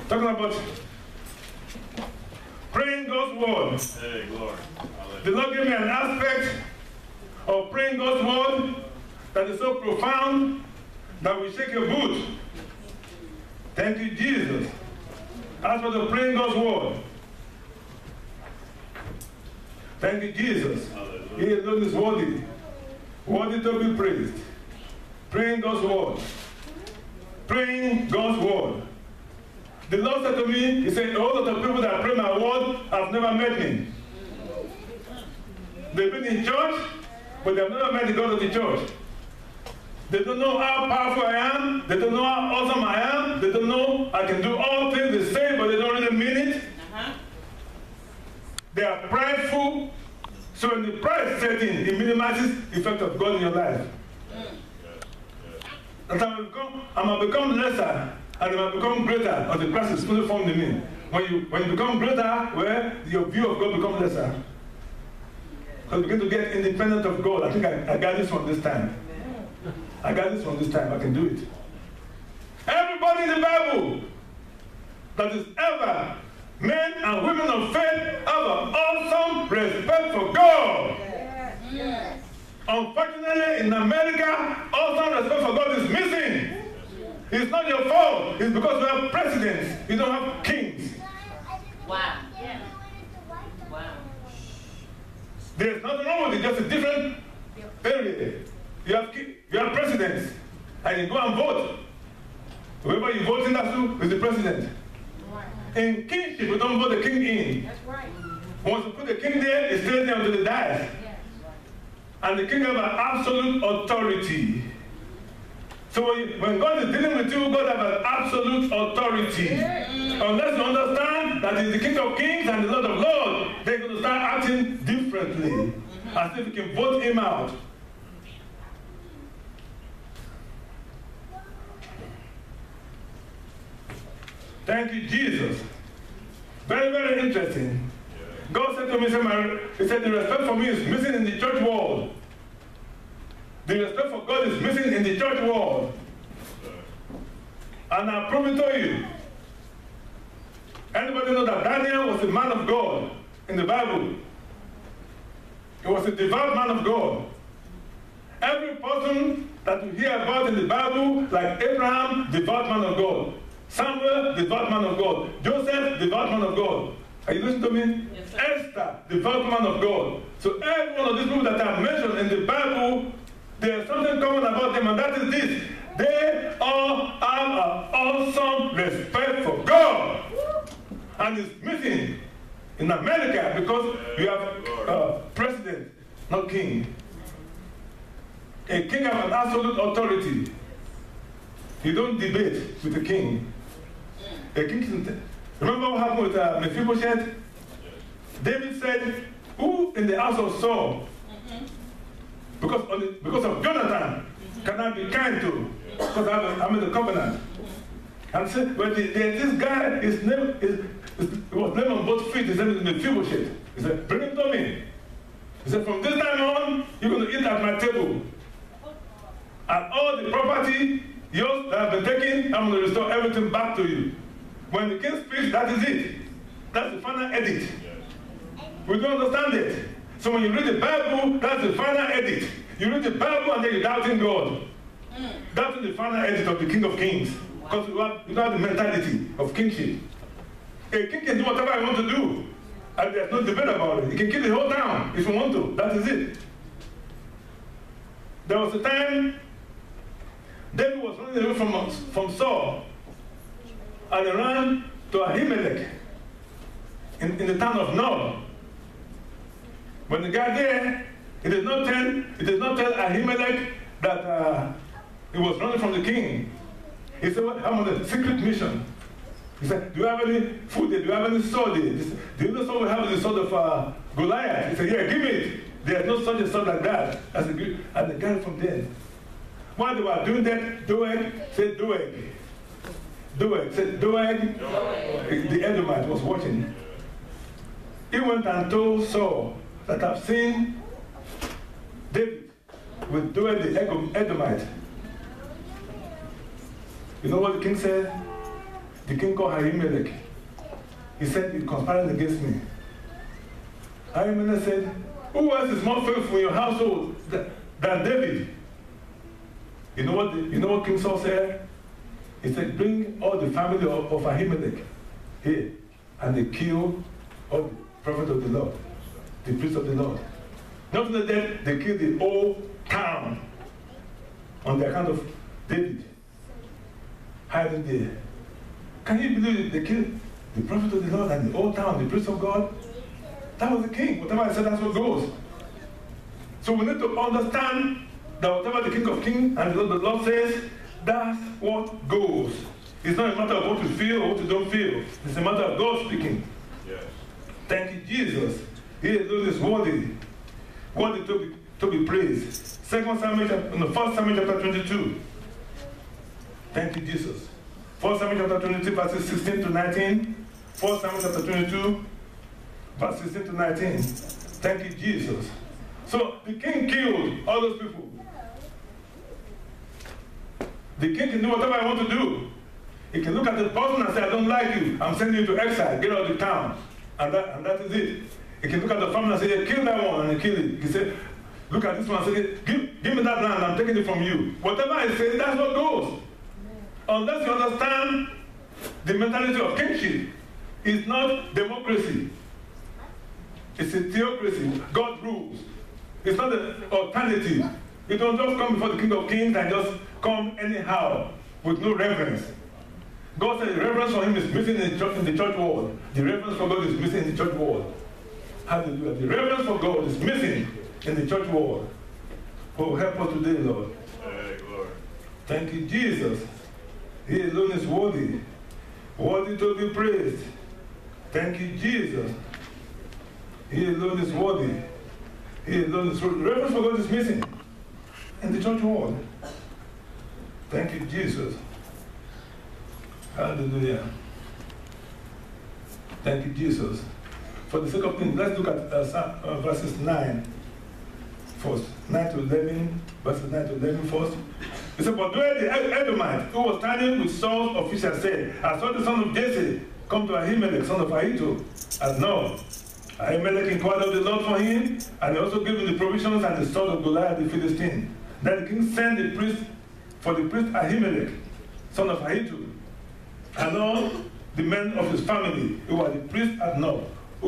talking about praying God's word. Hey, glory. The Lord gave me an aspect of praying God's word that is so profound that we shake a boot. Thank you, Jesus. As for the praying God's word. Thank you, Jesus. He alone is worthy. Worthy to be praised. Praying God's word. Praying God's word. The Lord said to me, He said, all of the people that pray my word have never met me. They've been in church, but they've never met the God of the church. They don't know how powerful I am. They don't know how awesome I am. They don't know I can do all things they say, but they don't really mean it. They are prideful. So in the pride setting, it minimizes the effect of God in your life. And I might become lesser, and I might become greater, or the Christ is fully formed in me. When you become greater, well, your view of God becomes lesser. Because you begin to get independent of God. I think I got this one this time. I got this one this time. I can do it. Everybody in the Bible that is ever men and women of faith have an awesome respect for God. Yes. Unfortunately, in America, awesome respect for God is missing. It's not your fault. It's because we have presidents. You don't have kings. Wow. Yeah. Wow. There's nothing wrong with it. Just a different period. You have presidents, and you go and vote. Whoever you vote in, that's who is the president. In kingship, we don't vote the king in. That's right. Once you put the king there, he stays there until he dies. And the king has an absolute authority. So when God is dealing with you, God has an absolute authority. Unless you understand that he's the King of Kings and the Lord of Lords, they're going to start acting differently. As if you can vote him out. Thank you, Jesus. Very, very interesting. God said to me, He said, the respect for me is missing in the church world. The respect for God is missing in the church world. And I prove it to you. Anybody know that Daniel was a man of God in the Bible? He was a devout man of God. Every person that you hear about in the Bible, like Abraham, devout man of God. Samuel, devout man of God. Joseph, devout man of God. Are you listening to me? Yes, sir. Esther, devout man of God. So every one of these people that are mentioned in the Bible, there's something common about them, and that is this. They all have an awesome respect for God. And it's missing in America because you have president, not king. A king has an absolute authority. You don't debate with the king. A king isn't. Remember what happened with Mephibosheth? David said, who in the house of Saul, because of Jonathan, can I be kind to? Because I'm in the covenant. And said, well, this guy, his name was named on both feet, his name is Mephibosheth. He said, bring him to me. He said, from this time on, you're going to eat at my table. And all the property yours that have been taken, I'm going to restore everything back to you. When the king speaks, that is it. That's the final edit. We don't understand it. So when you read the Bible, that's the final edit. You read the Bible and then you're doubting God. That's the final edit of the King of Kings. Because you have the mentality of kingship. A king can do whatever he wants to do. And there's no debate about it. He can kill the whole town if he wants to. That is it. There was a time David was running away from Saul. And he ran to Ahimelech in the town of Nob. When he got there, he did not tell Ahimelech that he was running from the king. He said, well, I'm on a secret mission. He said, do you have any food there? Do you have any sword there? Do you know sword we have is the sword of Goliath? He said, yeah, give me it. There's no such a sword like that. And the guy from there. While they were doing that, Doeg said, Doeg. Doeg said, Doeg. The Edomite was watching. He went and told Saul that I've seen David with Doeg the Edomite. You know what the king said? the king called Ahimelech. He said, "You're conspiring against me." Ahimelech said, "Who else is more faithful in your household than David?" You know what King Saul said? He said, "Bring all the family of Ahimelech here." And they killed all the prophets of the Lord, the priests of the Lord. Not only that, they killed the whole town on the account of David hiding there. Can you believe they killed the prophet of the Lord and the whole town, the priest of God? That was the king. Whatever I said, that's what goes. So we need to understand that whatever the King of Kings and the Lord says, that's what goes. It's not a matter of what you feel or what you don't feel. It's a matter of God speaking. Yes. Thank you, Jesus. He alone is worthy. Worthy to be praised. 1 Samuel chapter 22. Thank you, Jesus. 1 Samuel chapter 22, verses 16 to 19. 1 Samuel chapter 22, verse 16 to 19. Thank you, Jesus. So the king killed all those people. The king can do whatever I want to do. He can look at the person and say, "I don't like you. I'm sending you to exile. Get out of the town." And that is it. He can look at the family and say, "Yeah, kill that one," and he kill it. He say, "Look at this one and say, give me that land. I'm taking it from you." Whatever I say, that's what goes. Unless you understand the mentality of kingship, it's not democracy. It's a theocracy. God rules. It's not an alternative. You don't just come before the King of Kings and just come anyhow with no reverence. God said the reverence for him is missing in the church world. The reverence for God is missing in the church world. Hallelujah. The reverence for God is missing in the church world. Oh, help us today, Lord. Thank you, Jesus. He alone is worthy. Worthy to be praised. Thank you, Jesus. He alone is worthy. He alone is worthy. The reverence for God is missing in the church world. Thank you, Jesus. Hallelujah. Thank you, Jesus. For the sake of things, let's look at verses 9 first. 9 to 11, verses 9 to 11 first. It said, "But where the Edomite who was standing with Saul's officials said, I saw the son of Jesse come to Ahimelech, son of Ahitub, at Nob. Ahimelech inquired of the Lord for him, and he also gave him the provisions and the sword of Goliath the Philistine. Then the king sent the priest for the priest Ahimelech, son of Ahitub, and all the men of his family who were the priests at Nob,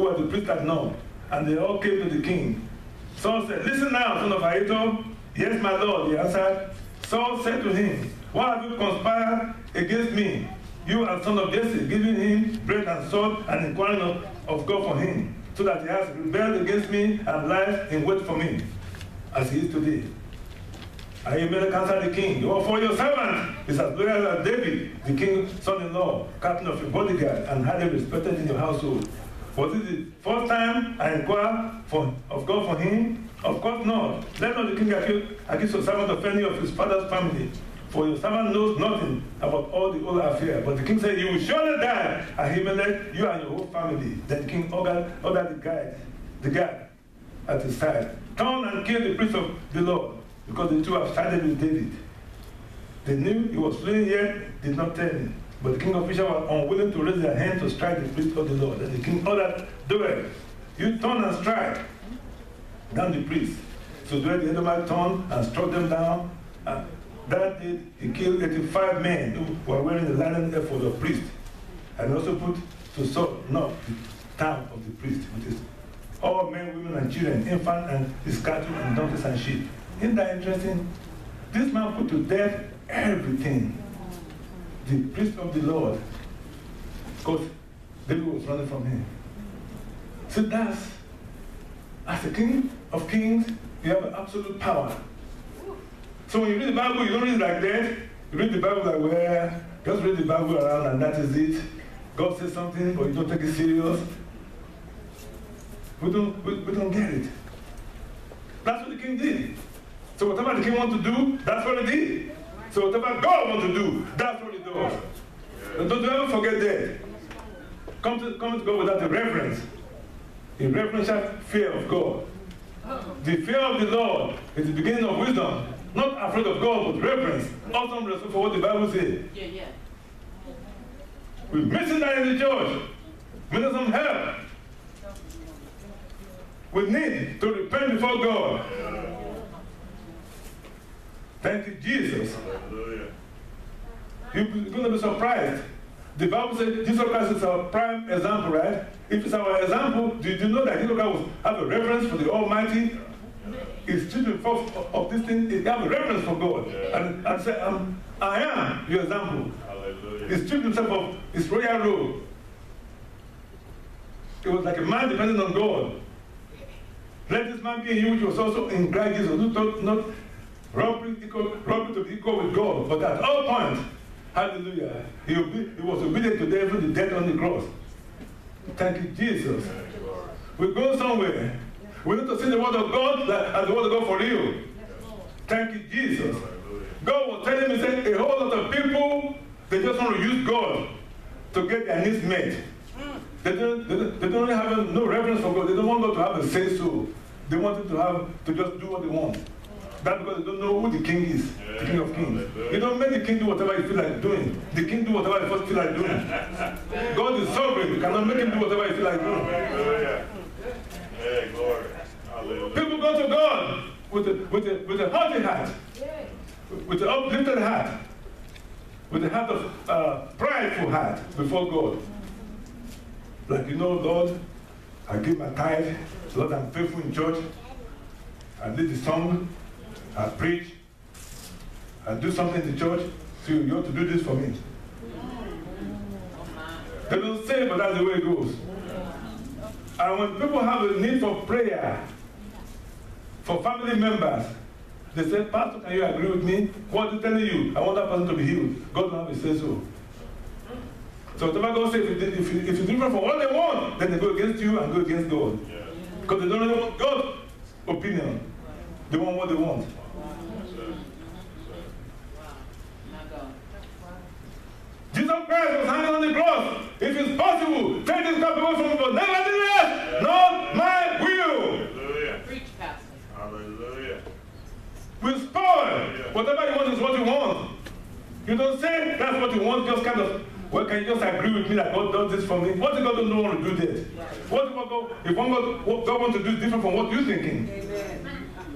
and they all came to the king. Saul said, Listen now, son of Ahitub. Yes, my lord, he answered. Saul said to him, Why have you conspired against me, you and son of Jesse, giving him bread and sword and inquiring of God for him, so that he has rebelled against me and lies in wait for me, as he is today? Ahimelech answered the king, For your servant is as loyal as David, the king's son-in-law, captain of your bodyguard, and highly respected in your household. Was it the first time I inquired of God for him? Of course not. Let not the king accuse your servant of any of his father's family, for your servant knows nothing about all the whole affair. But the king said, You will surely die, Ahimelech, you and your whole family. Then the king ordered the guard at his side, Turn and kill the priest of the Lord, because the two have sided with David. They knew he was fleeing, yet did not tell him. But the king officials were unwilling to raise their hand to strike the priest of the Lord. And the king ordered, Doeg, you turn and strike down the priest. So Doeg the Edomite turned and struck them down. And that day he killed 85 men who were wearing the linen ephod of priest. And also put to sword not the town of the priest, which is all men, women, and children, infants, and his cattle, and donkeys, and sheep. Isn't that interesting? This man put to death everything. The priest of the Lord, because David was running from him. So that's, as the king of kings, you have absolute power. So when you read the Bible, you don't read it like that. You read the Bible like, well, just read the Bible around and that is it. God says something, but you don't take it serious. We don't get it. That's what the king did. So whatever the king wants to do, that's what he did. So whatever God wants to do, that's what he does. And don't ever forget that. Come to God without the reverence. The reverential fear of God. The fear of the Lord is the beginning of wisdom. Not afraid of God, but reverence. Awesome respect for what the Bible says. We're missing that in the church. We need some help. We need to repent before God. Thank you, Jesus. You're going to be surprised. The Bible says Jesus Christ is our prime example, right? If it's our example, did you know that Jesus Christ have a reverence for the Almighty? He's treating of this thing, he have a reverence for God. And say, I am your example. He's stripped himself of his royal robe. It was like a man depending on God. Let this man be in you, which was also in Christ Jesus, who thought not robbery to be equal with God, but at all points, hallelujah, he was obedient to death, even the death on the cross. Thank you, Jesus. We're going somewhere. We need to see the word of God as the word of God for you. Thank you, Jesus. God was telling me, saying, a whole lot of people, they just want to use God to get their needs met. They don't have no reverence for God. They don't want God to have a say so. They want him to just do what they want. That's because they don't know who the king is, the King of Kings. You don't make the king do whatever he feel like doing. The king do whatever he first feel like doing. God is sovereign. You cannot make him do whatever he feel like doing. Hey, glory. Hallelujah. People go to God with a hearty heart, with an uplifted heart, with a heart of prideful heart before God. Like, you know, Lord, I give my tithe. Lord, I'm faithful in church. I lead the song. I preach. I do something in the church. So you have to do this for me. They don't say it, but that's the way it goes. And when people have a need for prayer, for family members, they say, Pastor, can you agree with me? What is telling you? I want that person to be healed. God will have to say so. So whatever God says, if it's different from what they want, then they go against you and go against God. Because they don't really want God's opinion. They want what they want. Jesus Christ was hanging on the cross. If it's possible, take this cup away from me, but nevertheless, not my will. Hallelujah. Preach, Pastor. Hallelujah. We spoil. Whatever you want is what you want. You don't say that's what you want, just kind of, well, can you just agree with me that God does this for me? What if God don't want to do this? What if God wants to do different from what you're thinking? Amen.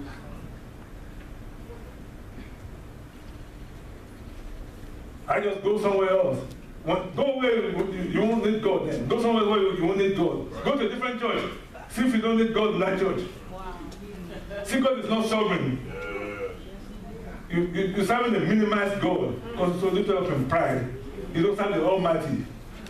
I just go somewhere else. Go where you won't need God then. Go somewhere where you won't need God. Go to a different church. See if you don't need God in that church. See, God is not sovereign. You're serving a minimized God because it's so little up in pride. You don't serve the Almighty.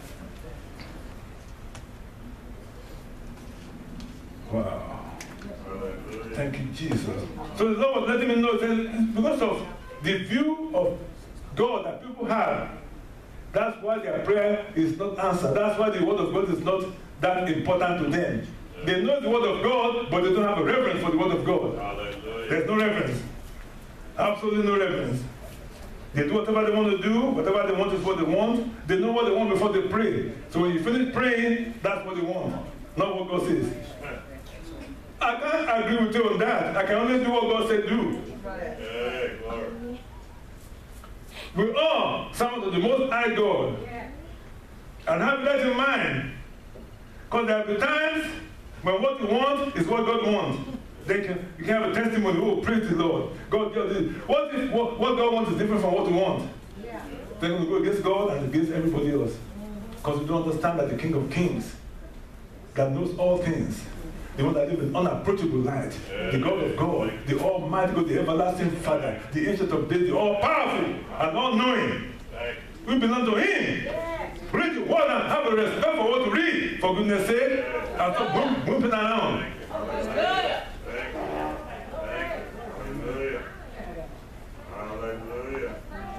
Wow. Thank you, Jesus. So the Lord was letting me know that because of the view of God that people have, that's why their prayer is not answered. That's why the word of God is not that important to them. They know the word of God, but they don't have a reverence for the word of God. There's no reverence. Absolutely no reverence. They do whatever they want to do. Whatever they want is what they want. They know what they want before they pray. So when you finish praying, that's what they want, not what God says. I can't agree with you on that. I can only do what God said do. Hey, glory. We are some of the most high God. And have that in mind. Because there will be times when what you want is what God wants. You can have a testimony, oh, praise the Lord. God does this. What if what God wants is different from what you want? Then we go against God and against everybody else. Because we don't understand that the King of Kings, that knows all things, the one that lives in unapproachable light, the God of God, the Almighty God, the everlasting Father, the Ancient of Days, the all-powerful and all-knowing. We belong to Him. Read the word and have a respect for what to read, for goodness sake, and stop moving around. Hallelujah. Hallelujah.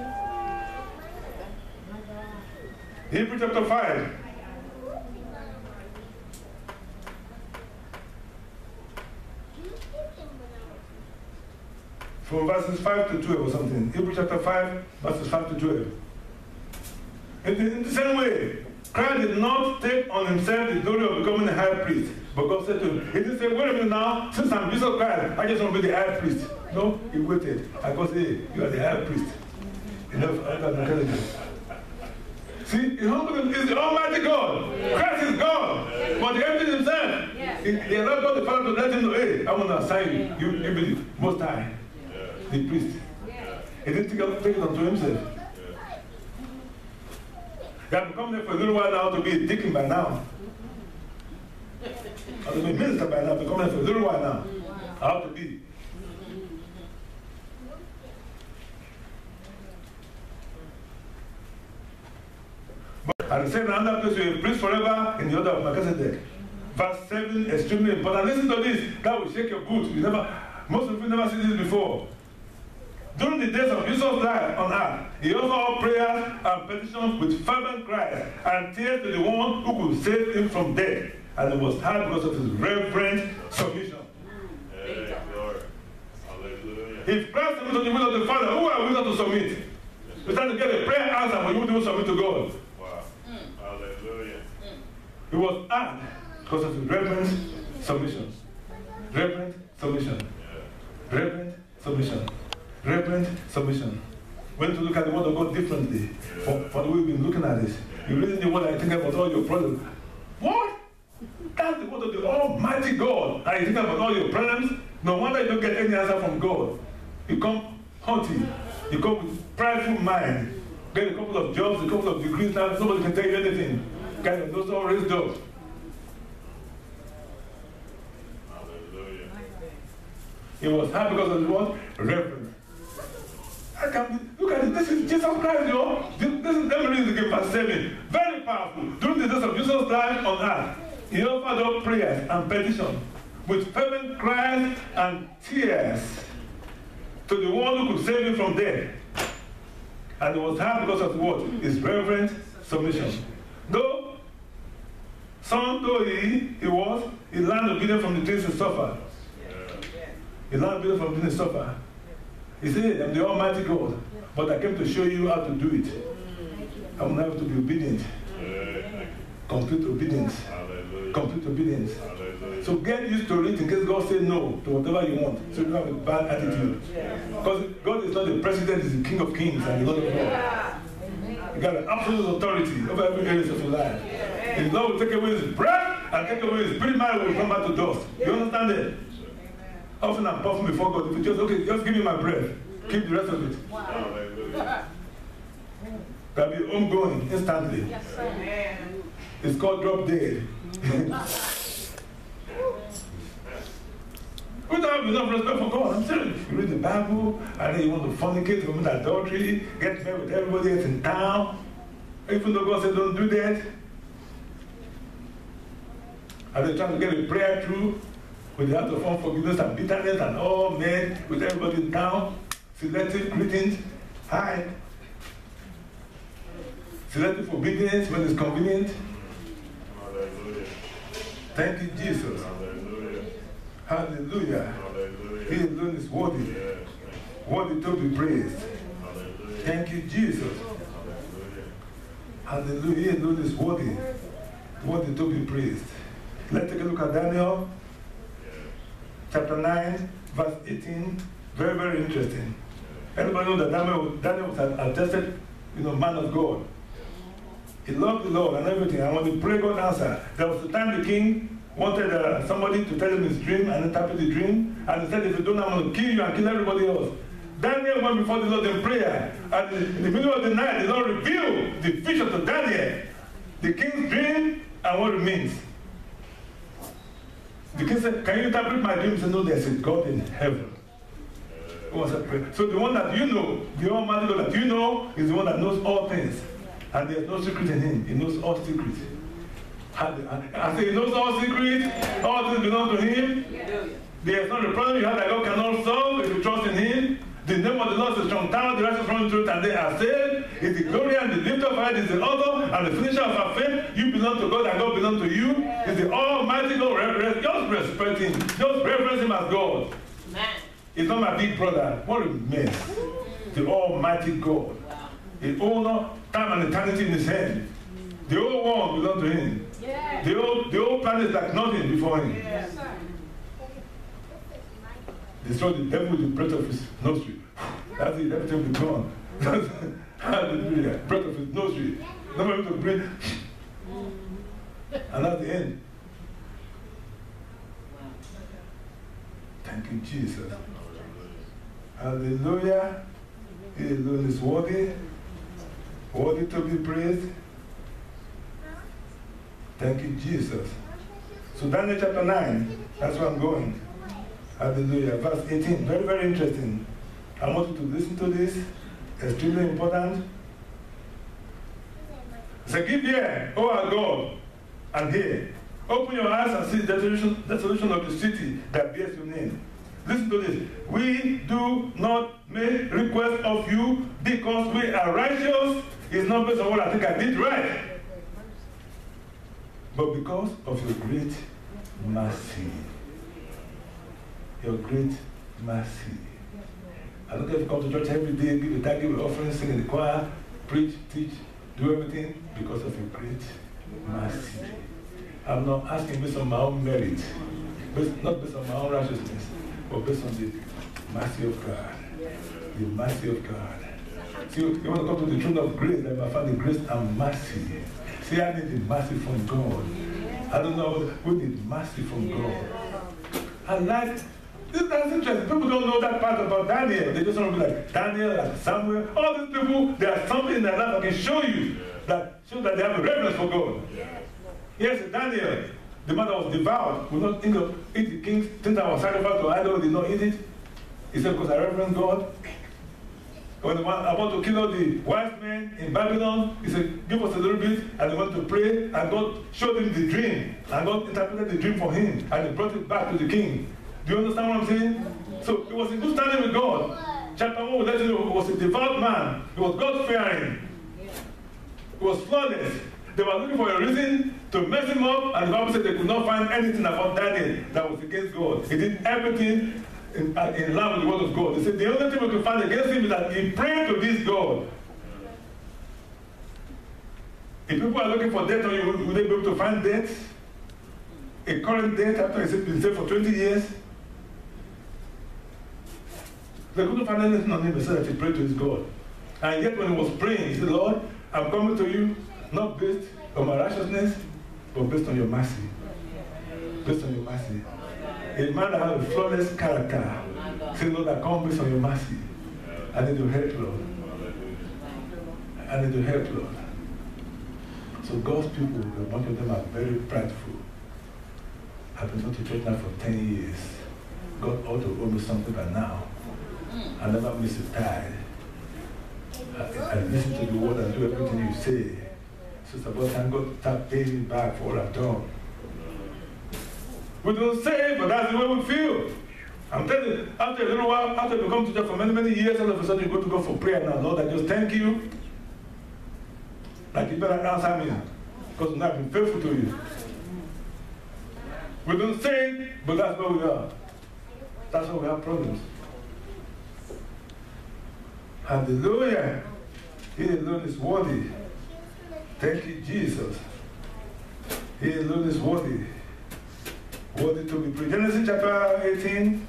Hebrews chapter 5. From verses 5 to 12 or something. Hebrews chapter 5, verses 5 to 12. In the same way, Christ did not take on himself the glory of becoming a high priest. But God said to him, he didn't say, wait a minute now, since I'm Jesus Christ, I just want to be the high priest. No, he waited. I God said, hey, you are the high priest. Enough intelligence. See, in humble is the Almighty God. Christ is God. But he emptied himself. He allowed God the Father to let him know, hey, I'm going to assign you. You be the Most High, the priest. He didn't take it unto himself. He had become there for a little while now to be a deacon by now. Or to be a minister by now, become there for a little while now. How to be. But at the same another place, you will priest forever in the order of Melchizedek. Verse 7, extremely important. Listen to this. That will shake your boots. Most of you never seen this before. During the days of Jesus' life on earth, he offered up prayers and petitions with fervent cries and tears to the one who could save him from death. And it was hard because of his reverent submission. If Christ submitted to the will of the Father, who are we not to submit? We're trying to get a prayer answer, but you don't submit to God. Wow. Hallelujah. It was hard because of his reverent submission. Reverent submission. Reverent submission. Reverent submission. We need to look at the word of God differently for the way we've been looking at this. You read the word and you think about all your problems. What? That's the word of the Almighty God. And you think about all your problems. No wonder you don't get any answer from God. You come hunting. You come with prideful mind. Get a couple of jobs, a couple of degrees now. Nobody can tell you anything. Kind of those all raised jobs. Hallelujah. He was happy because of the word reverence. Look at it. This is Jesus Christ, yo. This is, let me read it again, verse 7. Very powerful. During the days of Jesus' life on earth, he offered up prayers and petitions with fervent cries and tears to the one who could save him from death. And he was happy because of what? His reverent submission. Though, son though he learned obedience from the things he suffered. He learned obedience from the things he suffered. He said, I'm the Almighty God, but I came to show you how to do it. I'm going to have to be obedient. Complete obedience. Complete obedience. So get used to it in case God says no to whatever you want. So you don't have a bad attitude. Because God is not the president, he's the King of Kings and the Lord of Lords. You got an absolute authority over every area of your life. If God will take away his breath and take away his spirit, man will come back to dust. You understand it? Often I'm puffing before God. If you just, okay, just give me my breath. Keep the rest of it. That'll be ongoing, instantly. It's called drop dead. We don't have enough respect for God. I'm telling you. You read the Bible, and then you want to fornicate, commit adultery, get married with everybody else in town. Even though God said don't do that. Are they trying to get a prayer through with the heart of unforgiveness and bitterness and all men with everybody in town? Selective greetings. Hi. Selective obedience when it's convenient. Hallelujah. Thank you, Jesus. Hallelujah. Hallelujah. Hallelujah. He alone is worthy. Worthy to be praised. Hallelujah. Thank you, Jesus. Hallelujah. He alone is worthy. Worthy to be praised. Let's take a look at Daniel. Chapter 9, verse 18. Very, very interesting. Everybody knows that Daniel was an attested, man of God. He loved the Lord and everything. And when he prayed, God answered. There was a time the king wanted somebody to tell him his dream and interpret the dream. And he said, if you don't, I'm going to kill you and kill everybody else. Daniel went before the Lord in prayer. And in the middle of the night, the Lord revealed the vision to Daniel, the king's dream and what it means. The king said, can you interpret my dream? He said, no, there's a God in heaven. So the one that you know, the Almighty God that you know, is the one that knows all things. And there's no secret in him. He knows all secrets. I say he knows all secrets. All things belong to him. There's not a problem you have that God cannot solve if you trust in him. The name of the Lord is a strong tower, the righteous run through it, and they are saved. It's the glory and the lift of head, is the author and the finisher of our faith. You belong to God and God belongs to you. It's the Almighty God. Just respect him. Just reverence him as God. Amen. He's not my big brother. What a mess. The Almighty God. The owner, time and eternity in his hand. The whole world belongs to him. Yeah. The whole planet is like nothing before him. Yeah. Destroy the devil with the breath of his nostril. That's it, everything will be gone. Hallelujah. Breath of his nostril. Not able to breathe. And that's the end. Thank you, Jesus. Hallelujah. He alone is worthy. Worthy to be praised. Thank you, Jesus. So Daniel chapter 9, that's where I'm going. Hallelujah. Verse 18, very, very interesting. I want you to listen to this. Extremely important. Say, give ear, O our God, and hear. Open your eyes and see the desolation of the city that bears your name. Listen to this. We do not make request of you because we are righteous. It's not based on what I think I did right, but because of your great mercy. Your great mercy. I don't care if you come to church every day, give a tithe, give an offering, sing in the choir, preach, teach, do everything because of your great mercy. I'm not asking based on my own merit, not based on my own righteousness, but based on the mercy of God. The mercy of God. See, you want to come to the throne of grace, that I find the grace and mercy. See, I need the mercy from God. I don't know, we need mercy from God. And like, that's interesting. People don't know that part about Daniel. They just want to be like Daniel, like Samuel. All these people, there's something in their life I can show you that shows that they have a reverence for God. Yes, Daniel, the man that was devout, would not eat the king's things that was sacrificed to idols, did not eat it. He said, because I reverence God. When they want to kill all the wise men in Babylon, he said, give us a little bit, and they went to pray, and God showed him the dream, and God interpreted the dream for him, and he brought it back to the king. Do you understand what I'm saying? So he was in good standing with God. Chapter 1 will let you know he was a devout man. He was God-fearing. He was flawless. They were looking for a reason to mess him up, and the Bible said they could not find anything about Daniel that was against God. He did everything in line with the word of God. They said the only thing we could find against him is that he prayed to this God. If people are looking for death on you, will they be able to find death? A current death after he's been saved for 20 years? They couldn't find anything on him except that he prayed to his God. And yet when he was praying, he said, Lord, I'm coming to you not based on my righteousness, but based on your mercy. Based on your mercy. A man that has a flawless character says, Lord, I come based on your mercy. I need your help, Lord. I need your help, Lord. So God's people, a bunch of them are very prideful. I've been going to church now for 10 years. God ought to owe me something by now. I never miss a tithe. I listen to the word and do everything you say. So it's about time God start paying me back for what I've done. We don't say it, but that's the way we feel. I'm telling you, after a little while, after you come to church for many, many years, all of a sudden you go to God for prayer now. Lord, I just thank you. Like you better answer me, because I've been faithful to you. We don't say it, but that's where we are. That's why we have problems. Hallelujah. He alone is worthy. Thank you, Jesus. He alone is worthy. Worthy to be praised. Genesis chapter 18.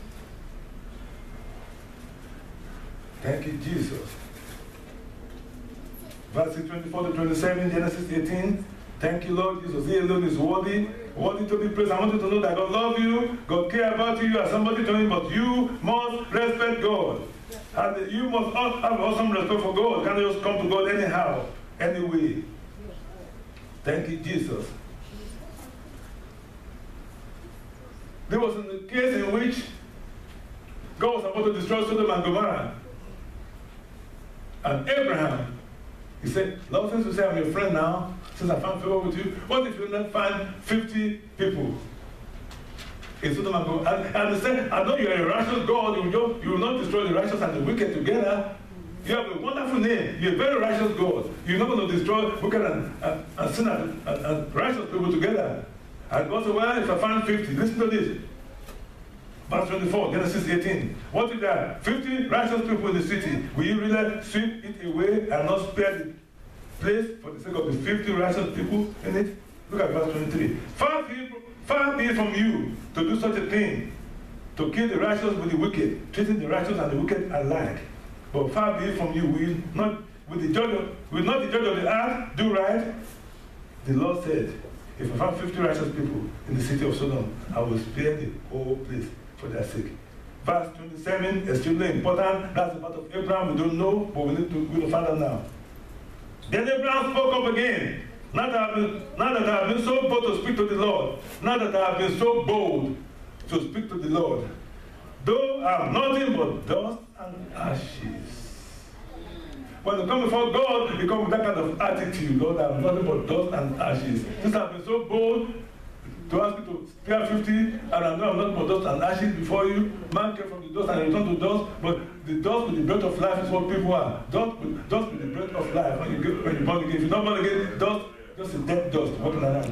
Thank you, Jesus. Verses 24 to 27, Genesis 18. Thank you, Lord Jesus. He alone is worthy. Worthy to be praised. I want you to know that God loves you. God cares about you as somebody to him, but you must respect God. And you must have awesome respect for God. You can't just come to God anyhow, anyway. Thank you, Jesus. There was a case in which God was about to destroy Sodom and Gomorrah. And Abraham, he said, Lord, since you say I'm your friend now, since I found favor with you, what if you not find 50 people in Sodom and Gomorrah? And he said, I know you are a righteous God, you will not destroy the righteous and the wicked together. You have a wonderful name. You're a very righteous God. You're not going to destroy wicked and sinners and righteous people together. And God said, well, if I find 50, listen to this. Verse 24, Genesis 18. What if there are 50 righteous people in the city? Will you really sweep it away and not spare the place for the sake of the 50 righteous people in it? Look at verse 23. Far be it from you to do such a thing, to kill the righteous with the wicked, treating the righteous and the wicked alike. But far be it from you, will you not will not the judge of the earth do right? The Lord said, if I found 50 righteous people in the city of Sodom, I will spare the whole place for their sake. Verse 27 is extremely important. That's the part of Abraham we don't know, but we need to find out now. Then Abraham spoke up again. Now that I have been so bold to speak to the Lord, now that I have been so bold to speak to the Lord, though I am nothing but dust and ashes. When you come before God, you come with that kind of attitude, Lord, I am nothing but dust and ashes. Since I have been so bold to ask you to spare 50, and I know I'm not but dust and ashes before you, man came from the dust and returned to dust, but the dust with the breath of life is what people are. Dust with the breath of life. When you're born again, if you're not born again, dust, just a dead dust walking around.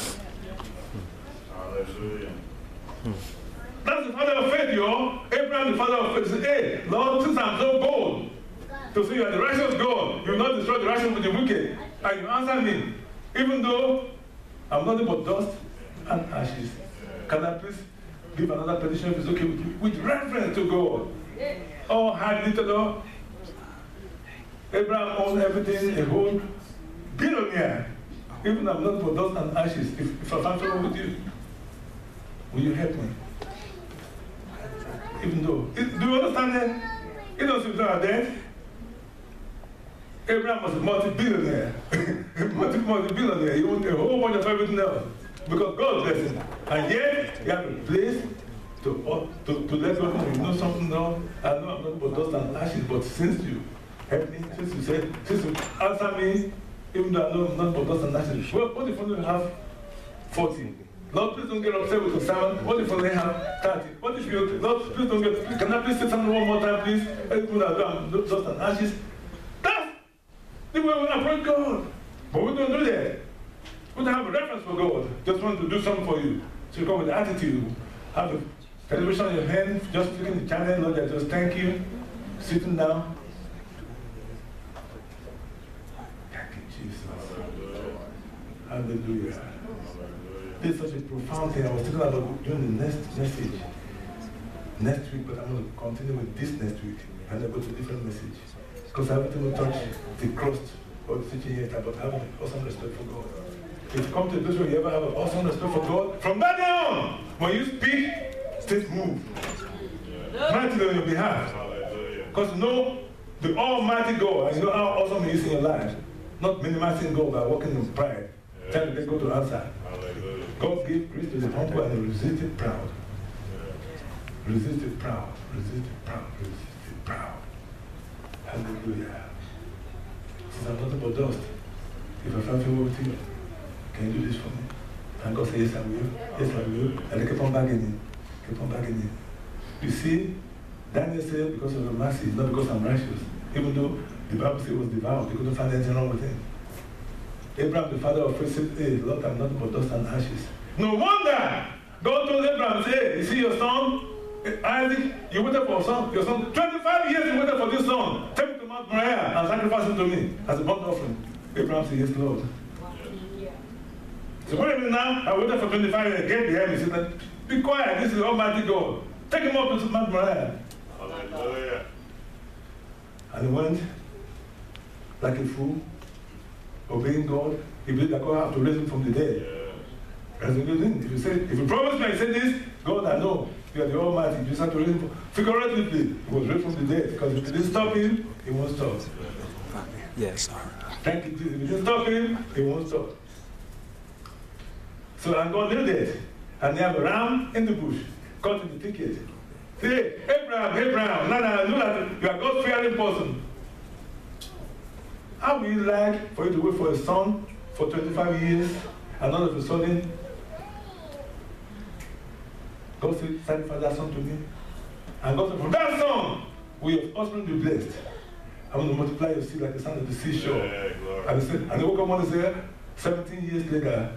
Hallelujah. That's the father of faith, yo. Abraham, the father of faith, said, hey, Lord, since I'm so bold to say you are the righteous God, you will not destroy the righteous with the wicked, and you answer me, even though I'm nothing but dust and ashes. Can I please give another petition if it's okay with you? With reference to God. Oh, hard little. Abraham owned everything, a whole billionaire. Even I'm not for dust and ashes. If I find trouble with you, will you help me? Even though, do you understand that? You know, since I'm dead, Abraham was a multi-billionaire. Multi-billionaire. He owned a whole bunch of everything else. Because God blessed him. And yet, he had a place to let God know, you know something now? I know I'm not for dust and ashes, but since you help me, since you answer me, even though I know I'm not for dust and ashes, what if you have 40? Lord, please don't get upset with the sound. What if I have 30? What if you, Lord, please don't get, can I please say something one more time, please? Everything I do, I'm dust and ashes. That's the way we approach God. But we don't do that. We don't have a reference for God. Just want to do something for you. So you come with the attitude. Have the television in your hand, just flicking the channel, Lord, I just thank you. Sitting down. Thank you, Jesus. Hallelujah. This is such a profound thing. I was thinking about doing the next message next week, but I'm going to continue with this next week and then go to a different message. Because I haven't even touched the crust or the teaching yet about having awesome respect for God. If you come to a place where you ever have an awesome respect for God, from that day on, when you speak, things move. Mightily on your behalf. Because you know the Almighty God, and you know how awesome He is in your life. Not minimizing God by walking in pride. Trying to get God to answer. God gave grace to the humble and He resisted proud. Resisted proud. Resisted proud. Resisted proud. Hallelujah. Since I'm nothing but dust, if I find favor with you, can you do this for me? And God said, yes, I will. Yes, I will. And they kept on begging Him. Kept on begging Him. You see, Daniel said, because of your mercy, not because I'm righteous. Even though the Bible said he was devout, they couldn't find anything wrong with him. Abraham, the father of faith, said, hey, Lord, I'm nothing but dust and ashes. No wonder God told Abraham, say, you see your son, Isaac, you waited for your son. 25 years you waited for this son. Take him to Mount Moriah and sacrifice him to me as a burnt offering. Abraham said, yes, Lord. So wait a minute now, I waited for 25 years, get behind me. He said, be quiet, this is the Almighty God. Take him up to Mount Moriah. Hallelujah. And he went like a fool, obeying God. He believed that God had to raise him from the dead. That's a good thing. If you promise me, I say this, God, I know you are the Almighty. You just have to raise him. Figuratively, he was raised from the dead. Because if you didn't stop him, he won't stop. Yes, sir. Thank you, Jesus. If you didn't stop him, he won't stop. So, and God did it. And they have a ram in the bush, cutting the ticket. Say, Abraham, now I know that you are God-fearing person. How would you like for you to wait for a son for 25 years and all of a sudden God said, sacrifice that son to me? And God said, from that son will your offspring be blessed. I'm going to multiply your seed like the sand of the seashore. And they woke up one and said, 17 years later,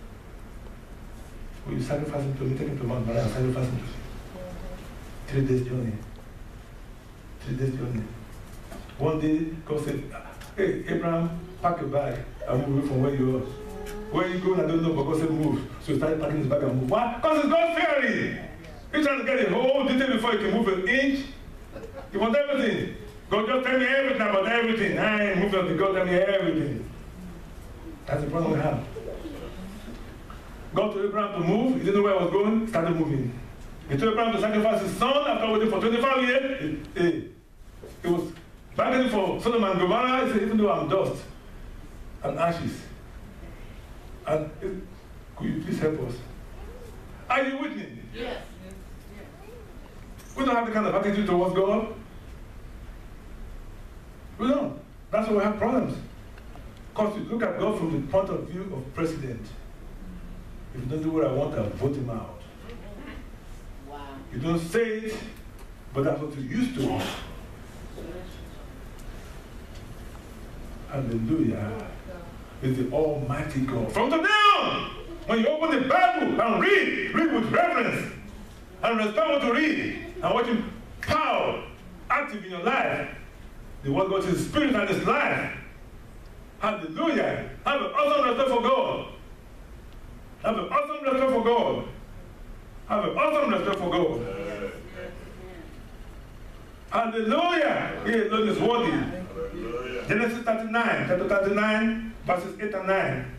will you sacrifice him to me? Take him to Mount Moriah and sacrifice him to me. 3 days journey. 3 days journey. One day, God said, hey, Abraham, pack your bag and move away from where you are. Where you going, I don't know, but God said move. So he started packing his bag and move. Why? Because it's God-fearing. He's trying to get a whole detail before he can move an inch. He wants everything. God just tell me everything about everything. I ain't moving until God tell me everything. That's the problem we have. God told Abraham to move. He didn't know where I was going. He started moving. He told Abraham to sacrifice his son after waiting for 25 years. He was bargaining for Sodom and Gomorrah. He said, even though I'm dust and ashes. And could you please help us? Are you with me? Yes. We don't have the kind of attitude towards God. We don't. That's why we have problems. Because you look at God from the point of view of president. If you don't do what I want, I'll vote him out. Wow. You don't say it, but that's what you used to. Hallelujah. It's the Almighty God. From today on, when you open the Bible and read with reverence and respect what you read and what you power active in your life, the word God is spirit and his life. Hallelujah. Have an awesome respect for God. Have an awesome respect for God. Have an awesome respect for God. Hallelujah. He alone is worthy. Hallelujah. Genesis 39, chapter 39, verses 8 and 9.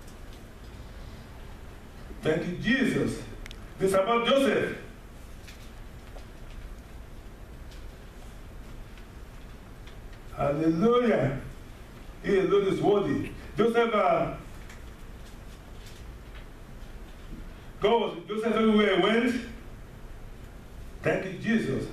Thank you, Jesus. This is about Joseph. Hallelujah. He alone is worthy. Joseph, God was with Joseph everywhere he went. Thank you, Jesus.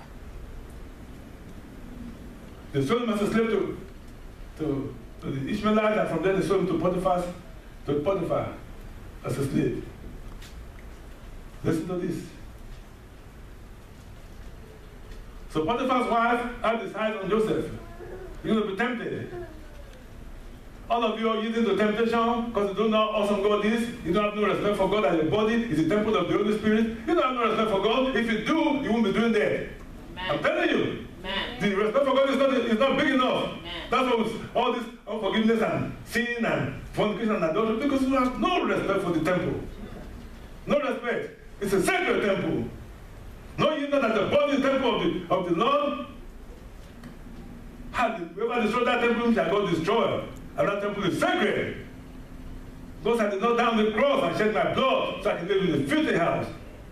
They sold him as a slave to the Ishmaelites, and from there they sold him to Potiphar as a slave. Listen to this. So Potiphar's wife had his eyes on Joseph. You're going to be tempted. All of you are using the temptation because you don't know how awesome God is. You don't have no respect for God, and your body is the temple of the Holy Spirit. You don't have no respect for God. If you do, you won't be doing that. Amen. I'm telling you. Amen. The respect for God is not big enough. Amen. That's why with all this unforgiveness and sin and fornication and adultery, because you have no respect for the temple. No respect. It's a sacred temple. No, you know that the body is the temple of the Lord. Whoever destroyed that temple shall God destroy. And that temple is sacred. God said, I did not down the cross and shed my blood so I can live in the filthy house.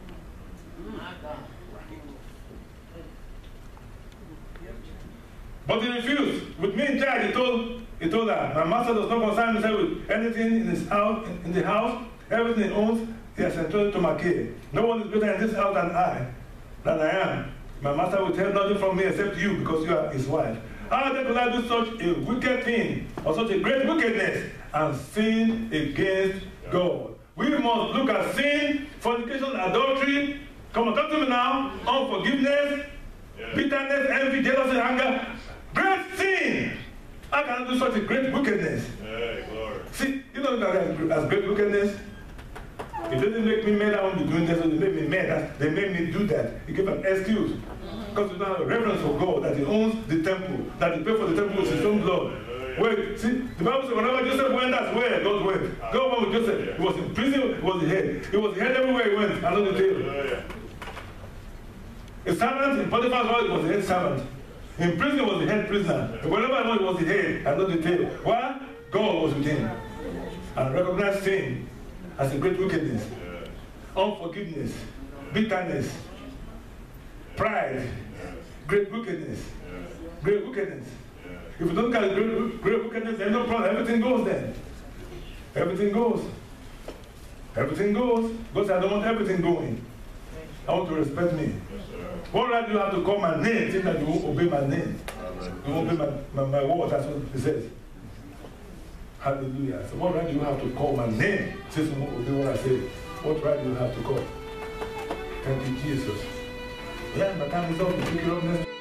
But he refused. With me in charge, he told her, my master does not concern himself with anything in his house, in the house. Everything he owns, he has entrusted to my care. No one is greater in this house than I am. My master will tell nothing from me except you, because you are his wife. How then could I do such a wicked thing, or such a great wickedness, and sin against God? We must look at sin, fornication, adultery. Come on, talk to me now. Unforgiveness, bitterness, envy, jealousy, anger. Great sin. How can I do such a great wickedness? See, you know that as great wickedness? It doesn't make me mad. I won't be doing this. They make me mad. They made me do that. You give an excuse. Because you don't have a reverence for God, that he owns the temple, that he paid for the temple with his own blood. Wait, see, the Bible says whenever Joseph went, that's where God went. God went with Joseph. He was in prison, he was the head. He was the head everywhere he went, and not the tail. A servant in Potiphar's house was the head servant. In prison, he was the head prisoner. Whenever he went, he was the head, and not the tail. Why? God was with him. And recognized sin as a great wickedness, unforgiveness, bitterness, pride, great wickedness, great wickedness. If you don't look at great wickedness, there's no problem. Everything goes then. Everything goes. Everything goes. God said, I don't want everything going. I want to respect me. What right do you have to call my name, think that you won't obey my name? You won't obey my words, that's what it says. Hallelujah. So what right do you have to call my name since you won't obey what I say? What right do you have to call? Thank you, Jesus. Yeah, my time is up. Pick it up next.